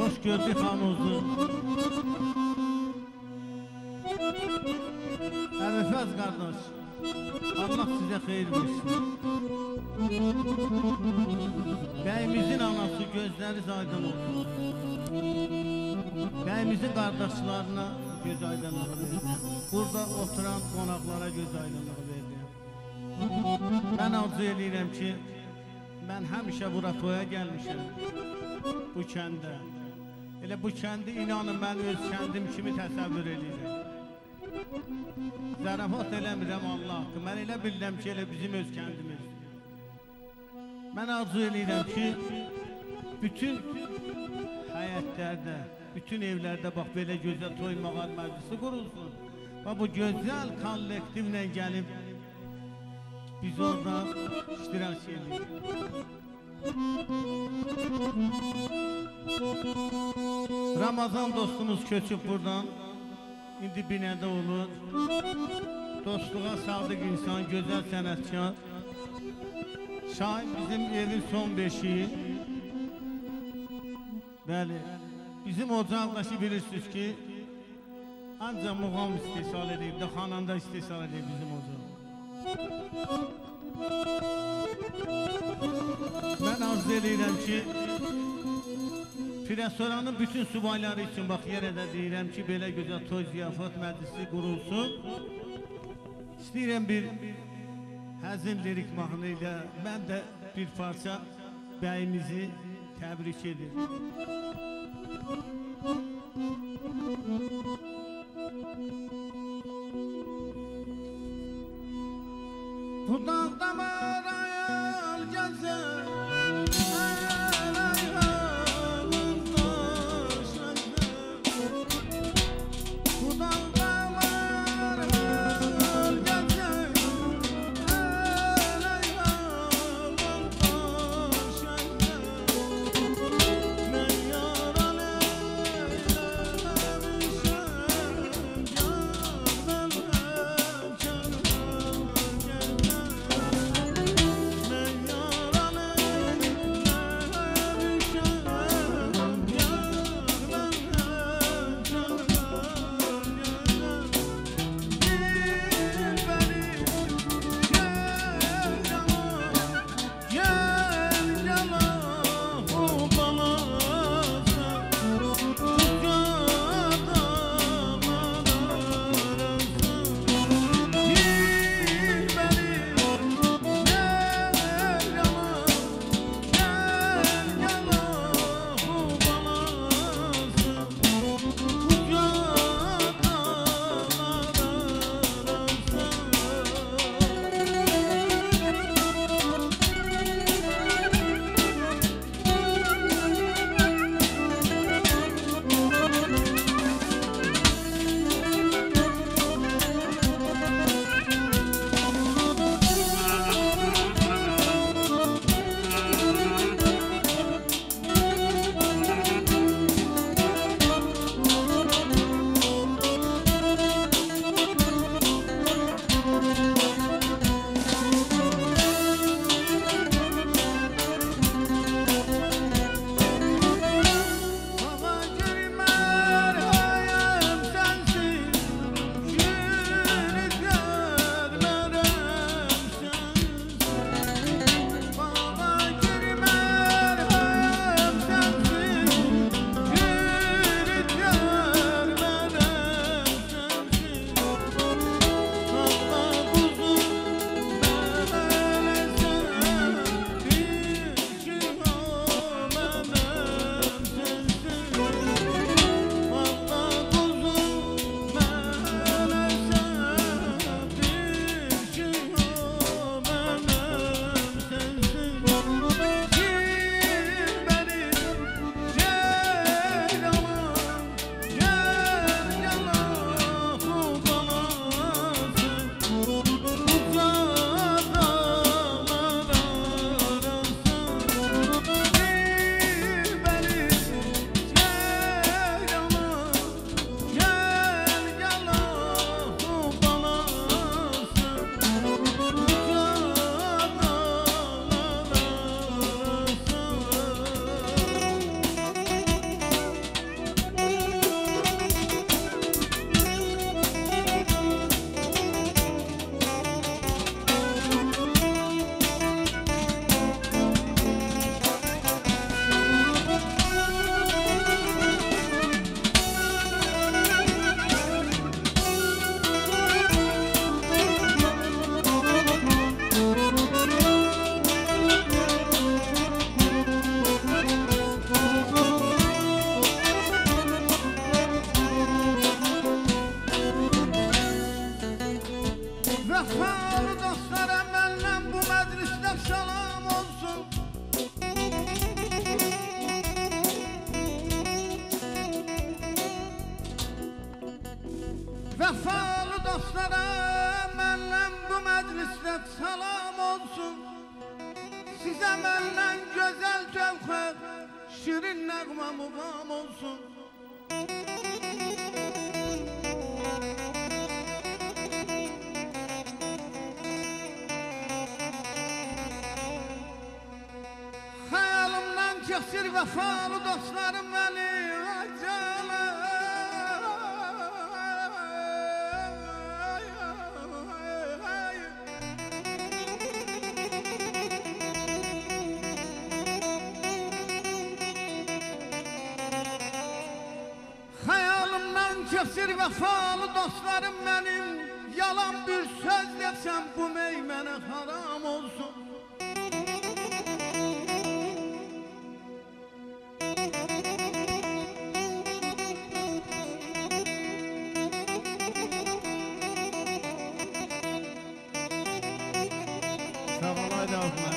hoş gördük xanımızı. Əbifəz qardaş, Allah sizə xeyir versin. Bəyimizin anası gözləri aydın olsun. Bəyimizin qardaşlarına göz aydınlığı verdim. Burada oturan qonaqlara göz aydınlığı verdim. Mən arzu eləyirəm ki, mən həmişə bura toya gəlmişəm. Bu kəndə. Elə bu kəndi inanın mən öz kəndim kimi təsəvvür eləyirəm. Zarafat eləmirəm Allah haqqı. Mən elə bilirəm ki, elə bizim öz kəndimiz. Mən arzu eləyirəm ki, bütün həyətlərdə, bütün evlərdə bax belə gözəl toy mağar məclisi qurulsun. Və bu gözəl kollektivlə gəlib biz orada iştirak edirik. Ramazan dostumuz köçüb buradan. İndi binədə olur. Dostluğa sadiq insan, gözəl sənətkar. Şahin bizim evin son beşiği. Bəli, bizim ocaqdaşı bilirsiniz ki, ancaq muğam istehsal edib də, xananda istehsal edib bizim ocaq. Mən arzu eləyirəm ki, Firəsoranın bütün subayları üçün bax yerə də deyirəm ki, belə gözəl toy ziyafat məclisi qurulsun. İstəyirəm bir həzin lirik mahnı ilə mən də bir parça bəyimizi təbrik edir. Bu dağda marayal gəzər, Vəfalı dostlara məndən bu məclisdə salam olsun. Sizə məndən gözəl cəvhər, şirin nəğmə muğam olsun. Xəyalımdan keçir vəfalı dostlarım məni acələ. Keçir vəfalı dostlarım mənim, yalan bir söz desəm bu meymənə haram olsun. Sağ ol Ayda Osman.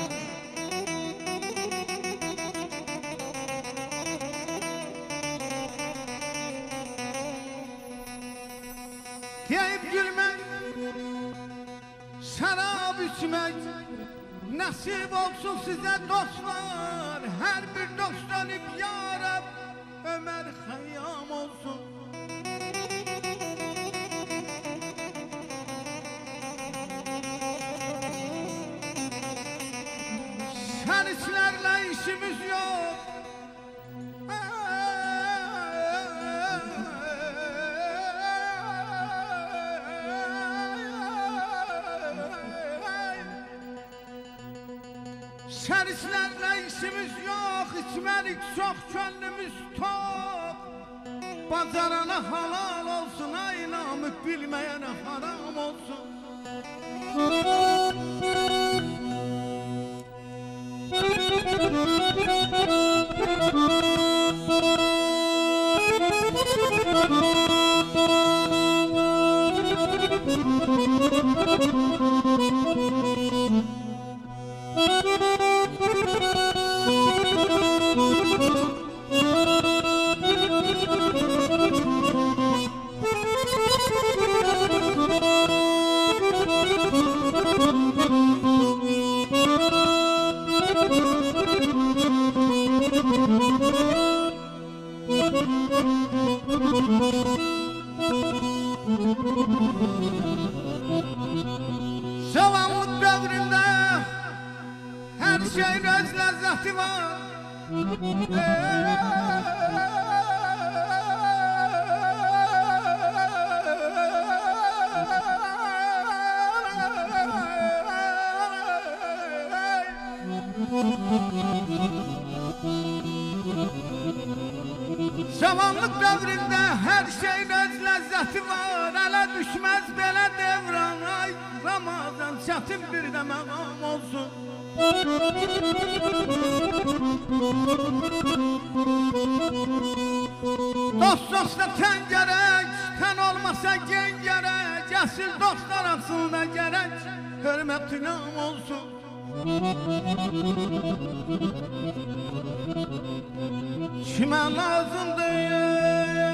Yeyip gülmek, şarap içmek nasip olsun size dostlar. Her bir dost dönüp ya Rab Ömer Hayyam olsun. Şeriflerle işimiz yok. Şeriflerle işimiz yok, içmelik çok, gönlümüz tok. Bazarana halal olsun, ay namık bilmeyene haram olsun. Zamanlık dövründe her şeyin öz lezzeti var. Zamanlık dövründe her şeyin öz lezzeti var. Ele düşmez belə devran, ay Ramazan çətin bir də məqam olsun. Dost dosta tən gərək, tən olmasa gen gərək. Əsil dost arasında gərək, hörmət inam olsun. Kimə lazımdır?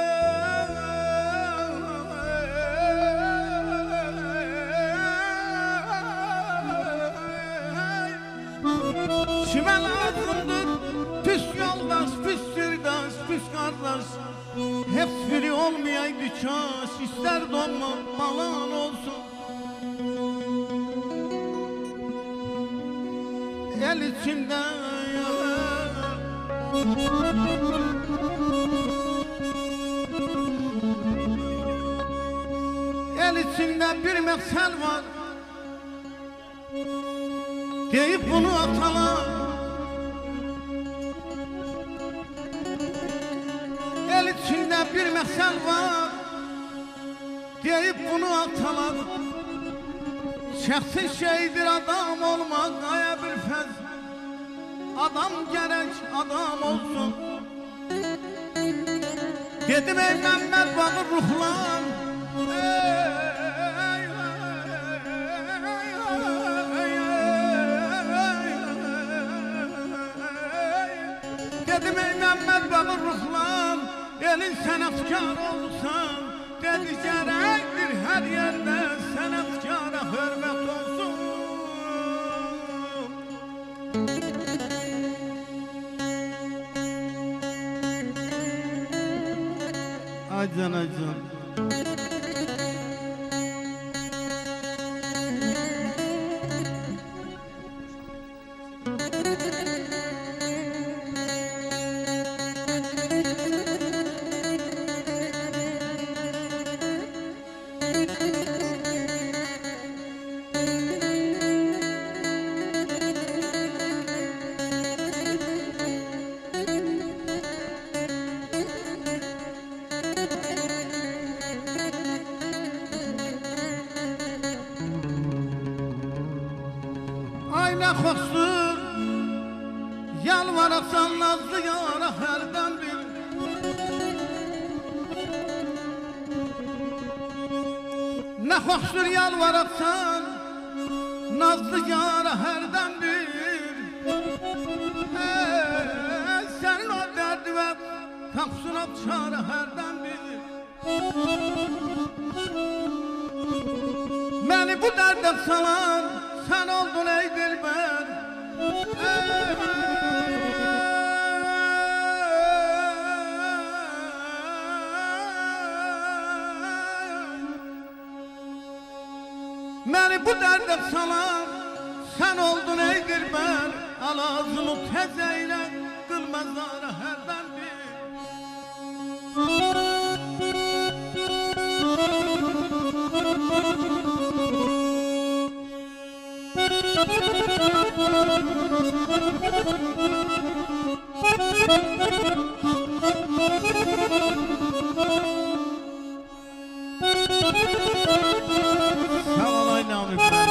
Kimə lazımdır? Pis yoldaş, pis sirdaş, pis qardaş. Hep biri olmayaydı kaş, ister donma balan olsun. El içimdə el içimdə bir məqsəd var. Deyip bunu atalar. El içinde bir mesel var. Deyip bunu atalar. Şəxsi şeydir adam olmak, aya bir fəz. Adam gerek adam olsun. Dedim ey Məhəmməd bağı ruhlan. Dedim ey Məhəmməd bağı ruhlan. Elin sənətkar olsan, dedi gərəkdir hər yerdə sənətkara hörmət olsun. Ay can, ay can. Ayna xoşdur, yalvaraqsan nazlı yara hərdən bir. Nə xoşdur yalvaraqsan nazlı yara hərdən bir. Sənin o dərdi və tapsın o çara hərdən bir. Məni bu dərdən salan sen oldun ey dilber. Məni bu dərdə salan sen oldun ey dilber. Al ağzını təzəyle qıl məzara hərdən bir. Sağ ol ay Namık Bey.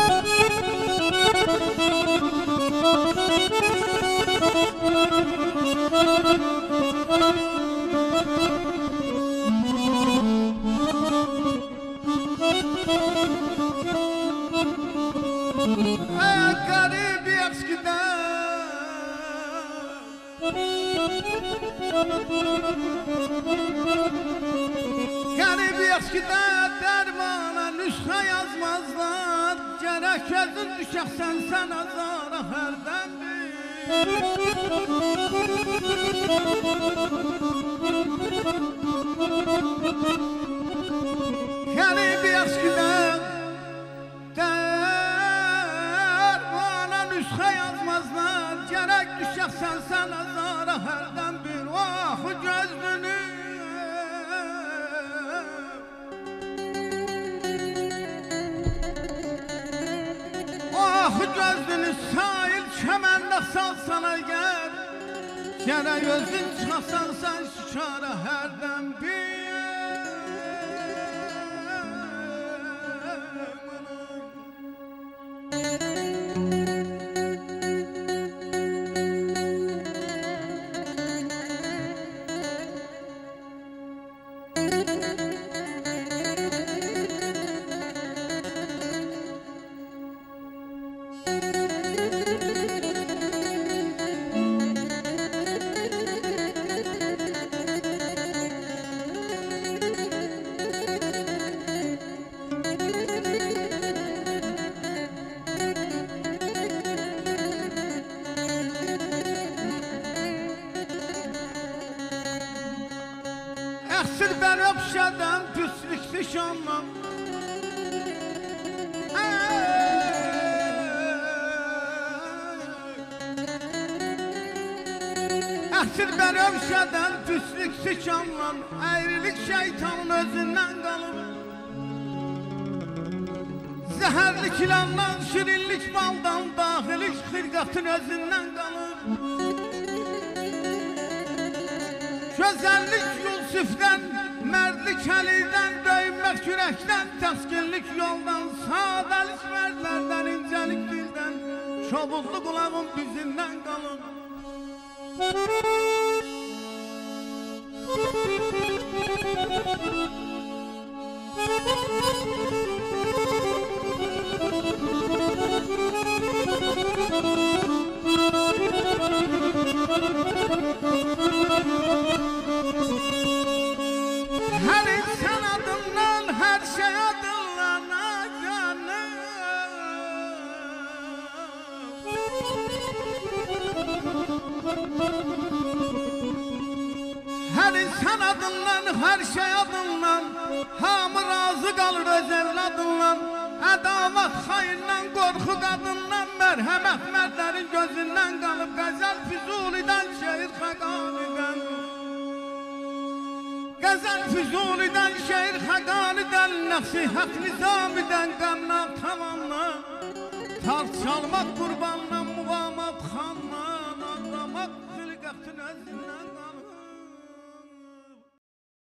Garip eskiden Garip eskiden dermana nüsha yazmazlar. Gerek gözün düşersen sen azara herden bir. Garip eskiden yazmazlar, gerek düşersen sen azara herden bir. Ah gözlünü ah gözlünü sahil çemende salsana gel. Gerek özün çıkarsan sen şikara herden bir. Əsir ben öpşədən püslükdü şanlam. Əsir ben öpşədən püslükdü şanlam. Əyrilik şeytanın özündən qalır. Zəhərlik ilandan, şirinlik baldan, daxilik xirqatın özündən qalır. Gözəllik Yusuf'dən, mərdlik Əlidən, döyünmək kürəkdən, təskinlik yoldan, sadəlik mərdlərdən, incəlik dildən, çobuzlu qulağın bizindən qalır. Her insan adından Her insan adından, her şey adından, hamı razı kalır öz evladından. Ədavət xayindən, qorxu qadından, mərhəmət mərdlərin gözündən qalıb. Qəzəl Füzulidən, şeir Xəqanidən, Qəzəl Füzulidən, şeir Xəqanidən, Nəsihət Nizamidən, qəmnən tavandan, tart çalmaq qurbandan, muvamat xandan, ağlamaq xilqətin əzindən qalıb.